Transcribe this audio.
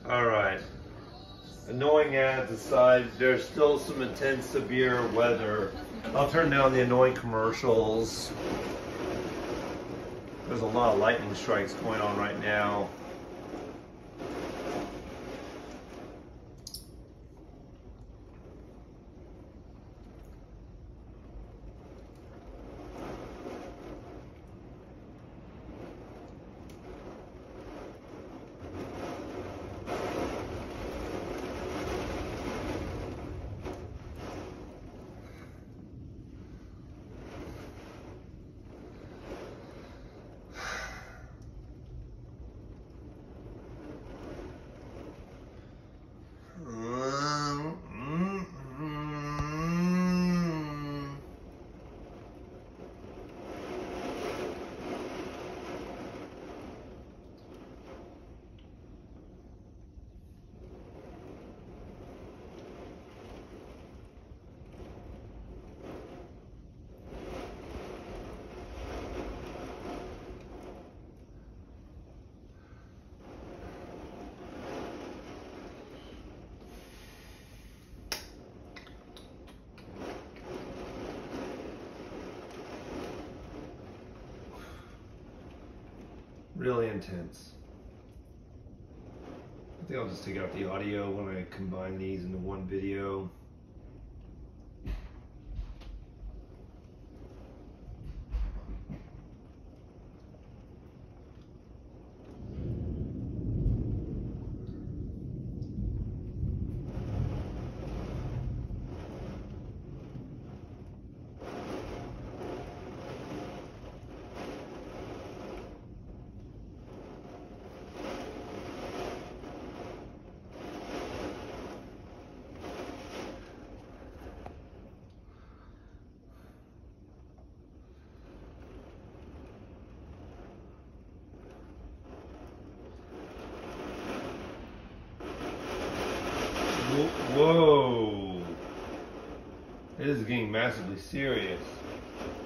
Alright. Annoying ads aside, there's still some intense, severe weather. I'll turn down the annoying commercials. There's a lot of lightning strikes going on right now. Really intense. I think I'll just take out the audio when I combine these into one video. Whoa! This is getting massively serious.